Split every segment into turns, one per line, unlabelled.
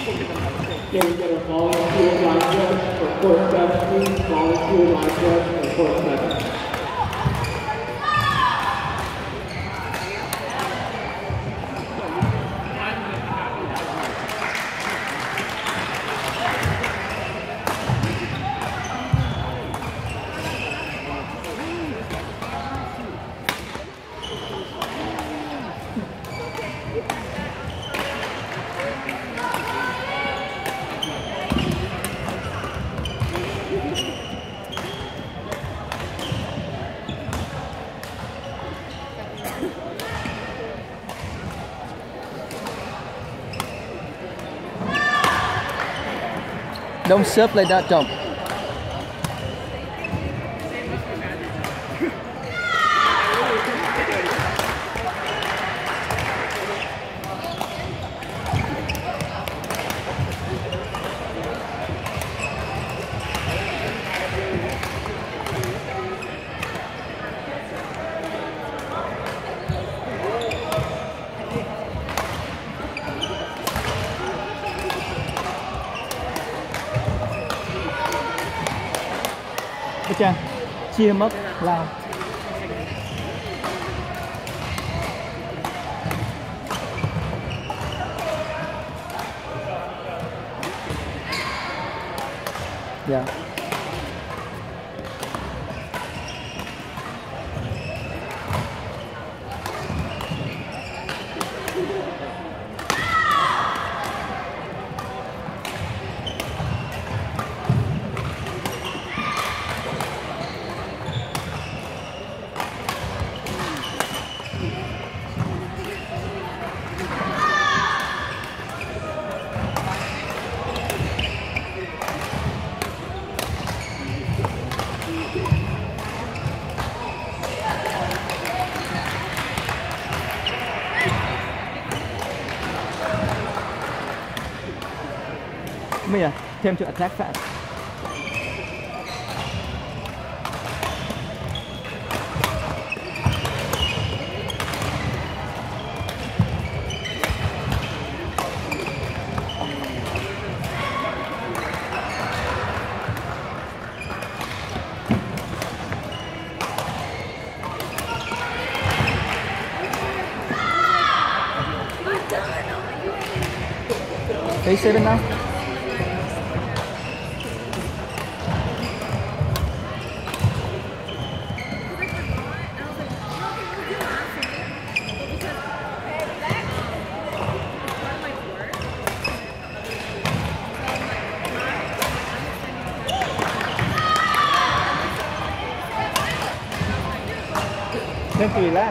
Can we get a volunteer line judge for court 7, please? Volunteer line judge for court 7.
Don't surf like that, Tom. Trang chia mất lao. Dạ. Mia, attempt to attack fast. A7 now. Then to relax.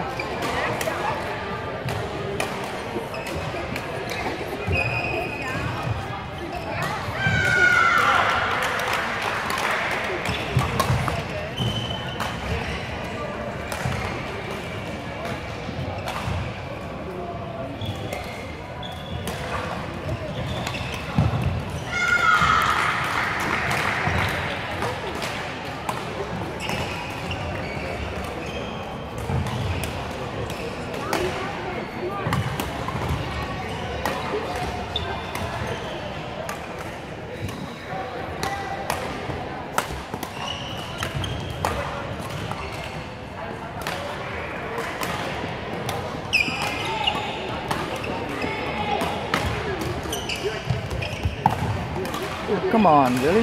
Come on, really?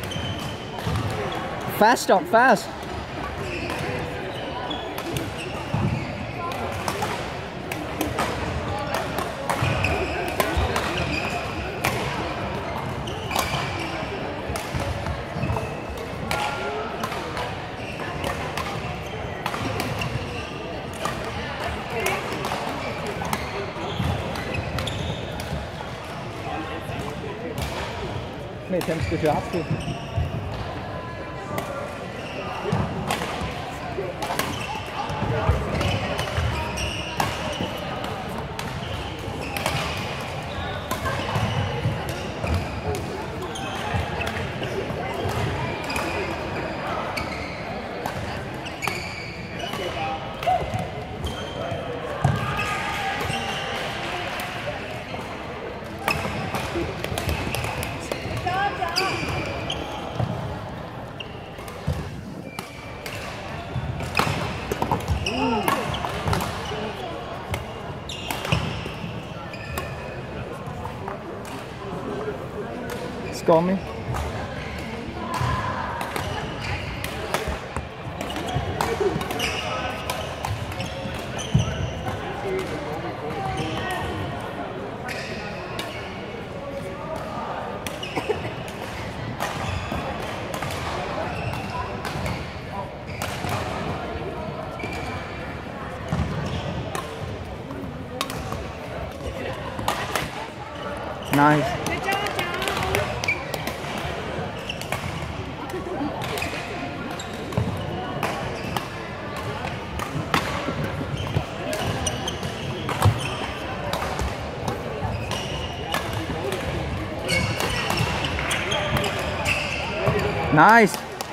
Fast stop, fast. Many attempts to drop too. Score me. Nice. Nice.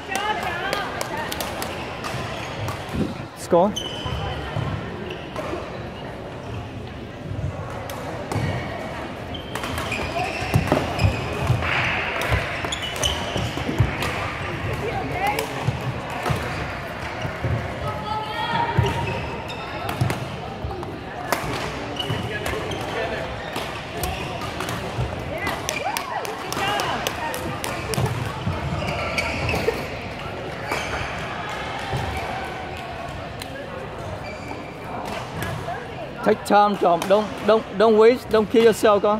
Score. Take time, Tom. Don't waste. Don't kill yourself, con.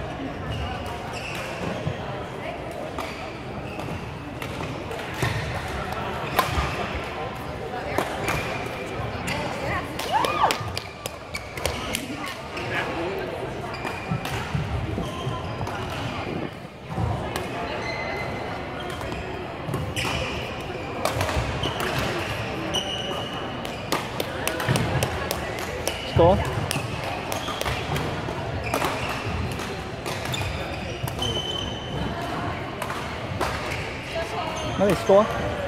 Score. Maybe score.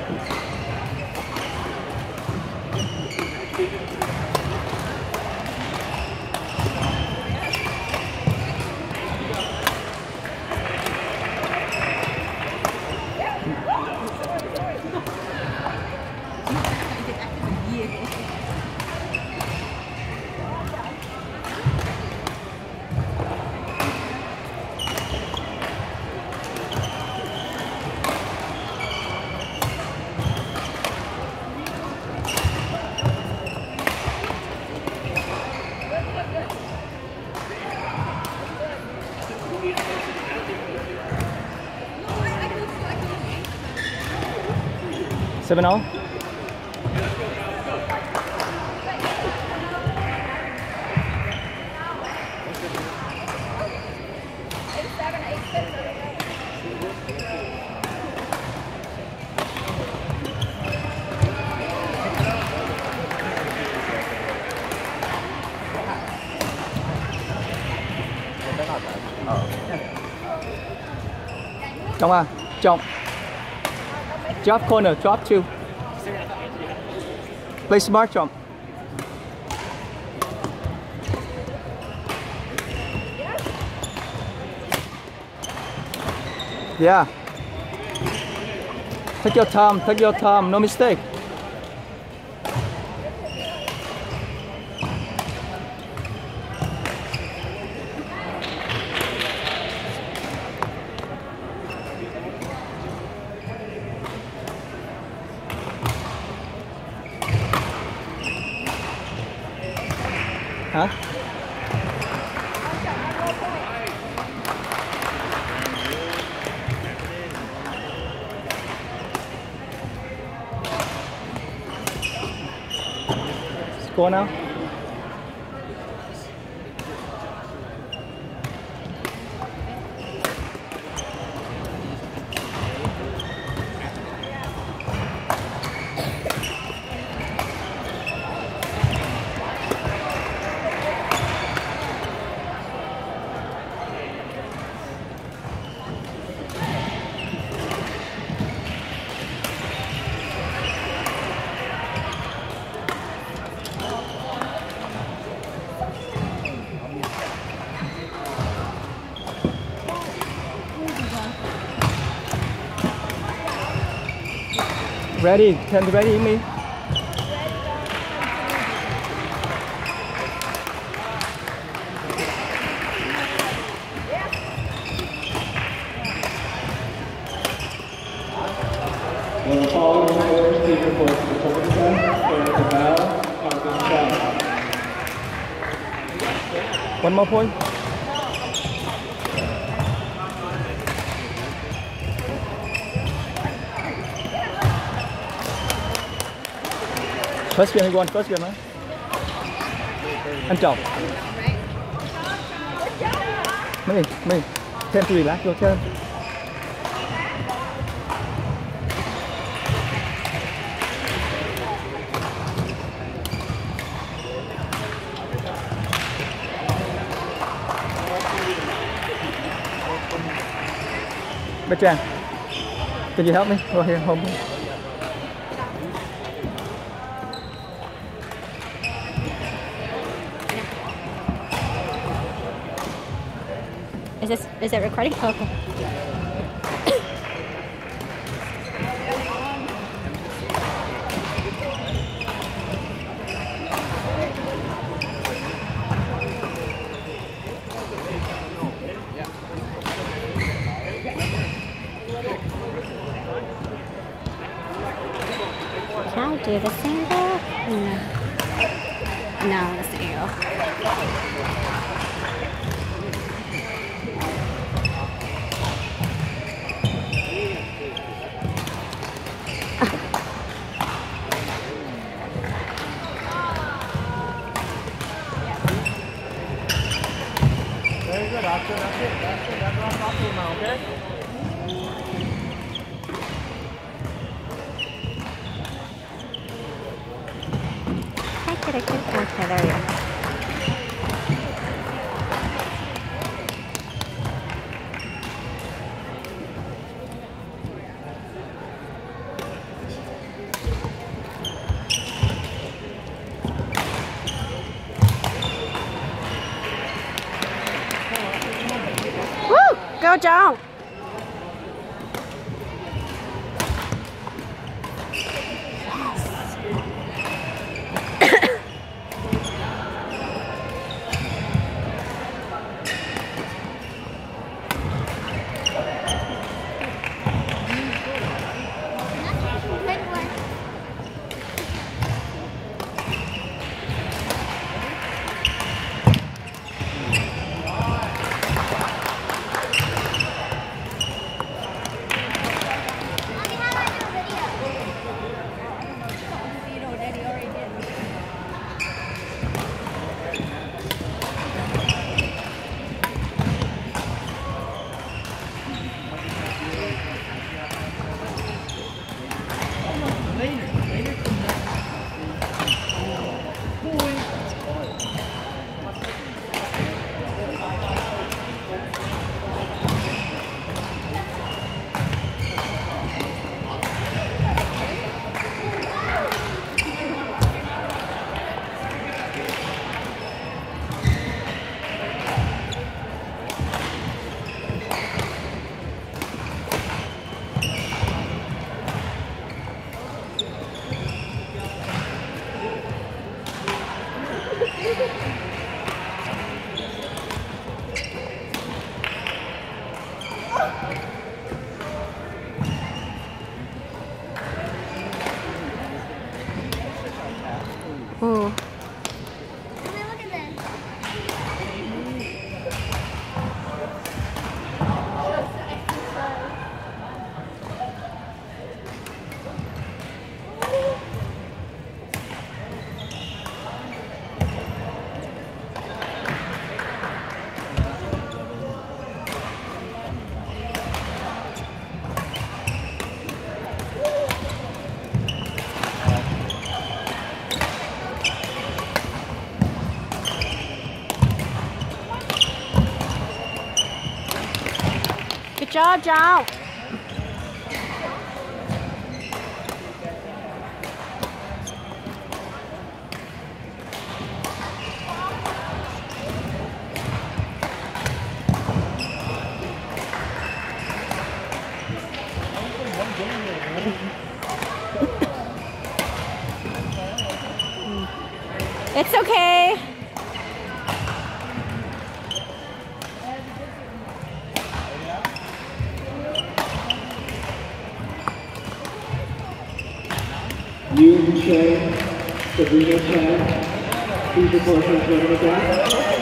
Seven all. Come on, jump. Drop corner, drop two. Play smart jump. Yeah. Take your time, no mistake. Huh? Score now. Ready? Can you ready me?
The following players team reports for performance test: Erica Bell, Arvin Shaw.
One more point. First game, everyone. First game, man. Anh chồng. Me. Time to relax your turn. Betran, can you help me? Go here, home.
Is it recording? Oh, okay. Can I do the single? No, the single.
Very good, Oscar. That's it. That's what I'm talking about, okay?
Okay, there you go. Woo! Go down! Ooh. Good job, Zhao. It's okay.
Susie Shea, Sabrina Chen. These are portions from the back.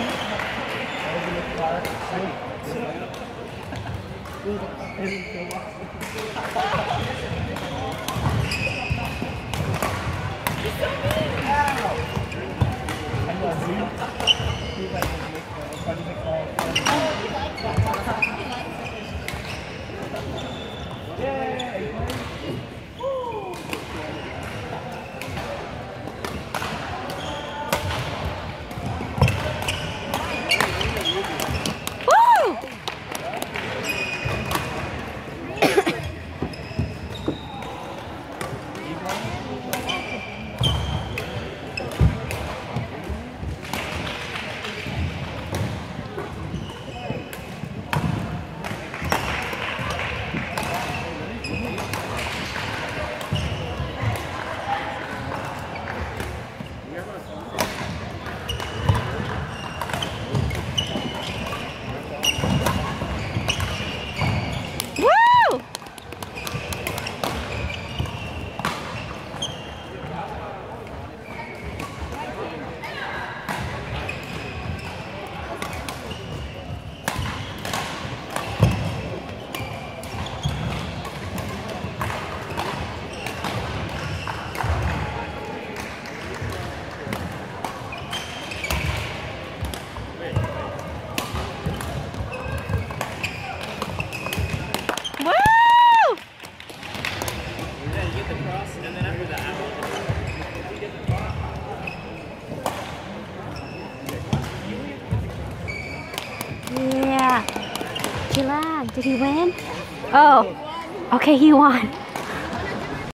Yeah. Gila, did he win? Oh, okay, he won.